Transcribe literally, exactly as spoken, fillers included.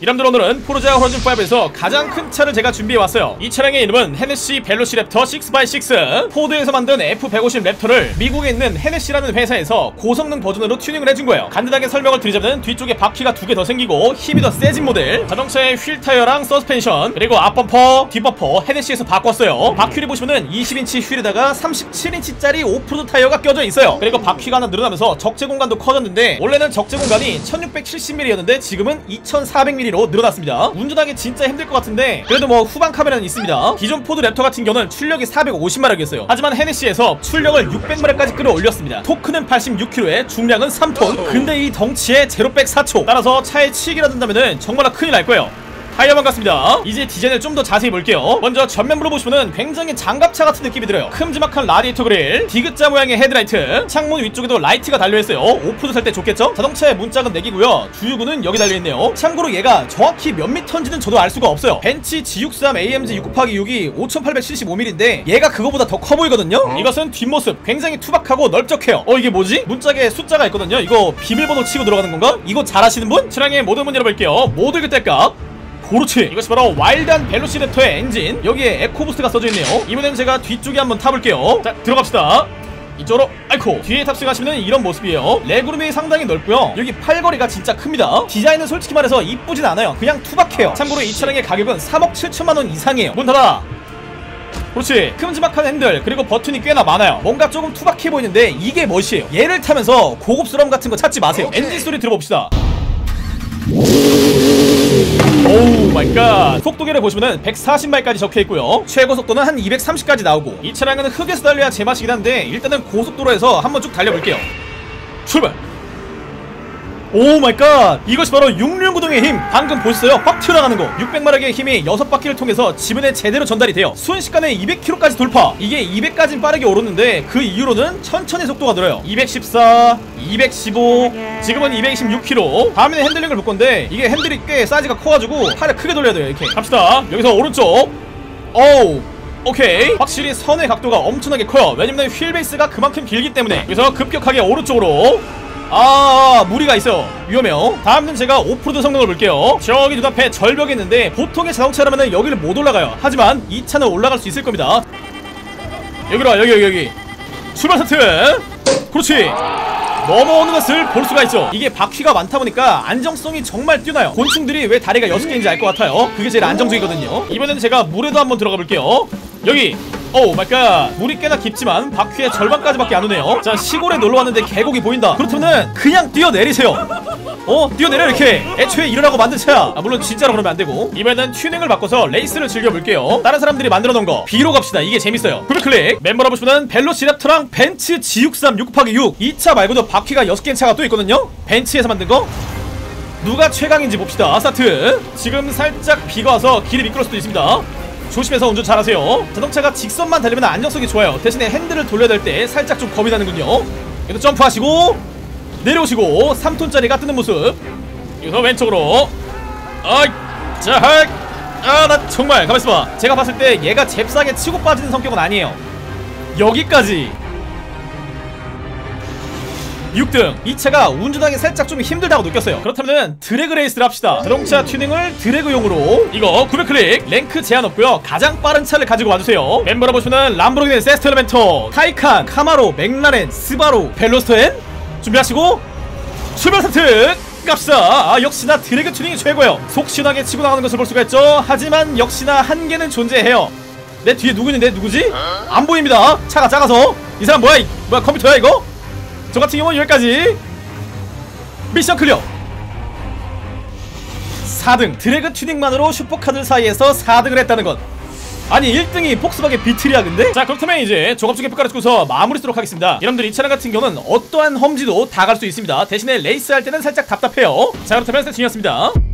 이름들 오늘은 포르자 호라이즌 파이브에서 가장 큰 차를 제가 준비해왔어요. 이 차량의 이름은 헤네시 벨로시랩터 식 바이 식스. 포드에서 만든 에프 백오십 랩터를 미국에 있는 헤네시라는 회사에서 고성능 버전으로 튜닝을 해준 거예요. 간단하게 설명을 드리자면 뒤쪽에 바퀴가 두 개 더 생기고 힘이 더 세진 모델, 자동차의 휠 타이어랑 서스펜션, 그리고 앞범퍼, 뒷범퍼 헤네시에서 바꿨어요. 바퀴를 보시면은 이십 인치 휠에다가 삼십칠 인치짜리 오프로드 타이어가 껴져 있어요. 그리고 바퀴가 하나 늘어나면서 적재 공간도 커졌는데 원래는 적재 공간이 천육백칠십 밀리미터였는데 지금은 이천사백 밀리미터로 늘어났습니다. 운전하기 진짜 힘들 것 같은데 그래도 뭐 후방 카메라는 있습니다. 기존 포드 랩터 같은 경우는 출력이 사백오십 마력이었어요. 하지만 헤네시에서 출력을 육백 마력까지 끌어올렸습니다. 토크는 팔십육 킬로그램에 중량은 삼 톤. 근데 이 덩치에 제로백 사 초. 따라서 차에 치기라 든다면은 정말 큰일 날 거예요. 타이어만 같습니다. 이제 디자인을 좀 더 자세히 볼게요. 먼저 전면부로 보시면은 굉장히 장갑차 같은 느낌이 들어요. 큼지막한 라디에이터 그릴, 디귿자 모양의 헤드라이트, 창문 위쪽에도 라이트가 달려있어요. 오프도 살 때 좋겠죠? 자동차의 문짝은 내기고요. 주유구는 여기 달려있네요. 참고로 얘가 정확히 몇 미터인지는 저도 알 수가 없어요. 벤치 지 육십삼 에이엠지 육 곱하기 육이 오천팔백칠십오 밀리미터인데 얘가 그거보다 더 커 보이거든요? 어? 이것은 뒷모습 굉장히 투박하고 넓적해요. 어 이게 뭐지? 문짝에 숫자가 있거든요. 이거 비밀번호 치고 들어가는 건가? 이거 잘 아시는 분? 차량의 모든 문 열어볼게요. 모두 그때값. 그렇지, 이것이 바로 와일드한 벨로시랩터의 엔진. 여기에 에코부스트가 써져있네요. 이번엔 제가 뒤쪽에 한번 타볼게요. 자 들어갑시다. 이쪽으로. 아이코, 뒤에 탑승하시면 이런 모습이에요. 레그룸이 상당히 넓고요. 여기 팔걸이가 진짜 큽니다. 디자인은 솔직히 말해서 이쁘진 않아요. 그냥 투박해요. 참고로 이 차량의 가격은 삼억 칠천만 원 이상이에요. 문 닫아. 그렇지, 큼지막한 핸들, 그리고 버튼이 꽤나 많아요. 뭔가 조금 투박해 보이는데 이게 멋이에요. 얘를 타면서 고급스러움 같은 거 찾지 마세요. 엔진 소리 들어봅시다. 오우 마이 갓. 속도계를 보시면은 백사십 마일까지 적혀있고요. 최고 속도는 한 이백삼십까지 나오고, 이 차량은 흙에서 달려야 제맛이긴 한데 일단은 고속도로에서 한번 쭉 달려볼게요. 출발. 오 마이 갓. 이것이 바로 육륜구동의 힘. 방금 보셨어요? 확 튀어나가는 거. 육백 마력의 힘이 여섯 바퀴를 통해서 지면에 제대로 전달이 돼요. 순식간에 이백 킬로미터까지 돌파. 이게 이백까진 빠르게 오르는데 그 이후로는 천천히 속도가 늘어요. 이백십사, 이백십오, 지금은 이백이십육 킬로미터. 다음에는 핸들링을 볼 건데 이게 핸들이 꽤 사이즈가 커가지고 팔을 크게 돌려야 돼요. 이렇게 갑시다. 여기서 오른쪽. 오우 오케이. 확실히 선의 각도가 엄청나게 커요. 왜냐면 휠베이스가 그만큼 길기 때문에. 그래서 급격하게 오른쪽으로. 아, 무리가 있어요. 위험해요. 다음은 제가 오프로드 성능을 볼게요. 저기 눈앞에 절벽이 있는데 보통의 자동차라면 여기를 못 올라가요. 하지만 이 차는 올라갈 수 있을 겁니다. 여기로 와. 여기 여기 여기. 출발 스타트. 그렇지. 넘어오는 것을 볼 수가 있죠. 이게 바퀴가 많다 보니까 안정성이 정말 뛰어나요. 곤충들이 왜 다리가 여섯 개인지 알 것 같아요. 그게 제일 안정적이거든요. 이번에는 제가 물에도 한번 들어가 볼게요. 여기. 오우 마이 갓. 물이 꽤나 깊지만 바퀴의 절반까지밖에 안 오네요. 자, 시골에 놀러왔는데 계곡이 보인다. 그렇다면은 그냥 뛰어내리세요. 어? 뛰어내려. 이렇게 애초에 이러라고 만든 차야. 아, 물론 진짜로 그러면 안되고. 이번에는 튜닝을 바꿔서 레이스를 즐겨볼게요. 다른 사람들이 만들어놓은 거 B로 갑시다. 이게 재밌어요. 구글클릭. 멤버로 보시면 벨로시랩터랑 벤츠 지 육십삼 육 곱하기 육. 이 차 말고도 바퀴가 여섯 개인 차가 또 있거든요. 벤츠에서 만든 거. 누가 최강인지 봅시다. 스타트. 지금 살짝 비가 와서 길이 미끄러울 수도 있습니다. 조심해서 운전 잘하세요. 자동차가 직선만 달리면 안정성이 좋아요. 대신에 핸들을 돌려야 될 때 살짝 좀 겁이 나는군요. 여기서 점프하시고 내려오시고 삼 톤짜리가 뜨는 모습. 여기서 왼쪽으로. 아이 자, 아 나 정말 가만있어봐. 제가 봤을 때 얘가 잽싸게 치고 빠지는 성격은 아니에요. 여기까지 육 등. 이 차가 운전하기 살짝 좀 힘들다고 느꼈어요. 그렇다면 드래그 레이스를 합시다. 자동차 튜닝을 드래그용으로. 이거 구백 클릭. 랭크 제한 없고요. 가장 빠른 차를 가지고 와주세요. 멤버로 보시면 람보르기니 세스텔멘토, 타이칸, 카마로, 맥라렌, 스바루, 벨로스터엔. 준비하시고 출발 스타트. 갑시다. 아, 역시나 드래그 튜닝이 최고예요. 속 시원하게 치고 나가는 것을 볼 수가 있죠. 하지만 역시나 한계는 존재해요. 내 뒤에 누구 있는데? 누구지? 안 보입니다. 차가 작아서. 이 사람 뭐야? 이, 뭐야 컴퓨터야 이거? 저 같은 경우는 여기까지. 미션 클리어. 사 등. 드래그 튜닝만으로 슈퍼카들 사이에서 사 등을 했다는 것. 아니 일 등이 폭스바겐 비틀이야 근데? 자, 그렇다면 이제 조갑적인 평가를 듣고서 마무리 쓰도록 하겠습니다. 여러분들 이 차량 같은 경우는 어떠한 험지도 다 갈 수 있습니다. 대신에 레이스 할 때는 살짝 답답해요. 자, 그렇다면 세팅이었습니다.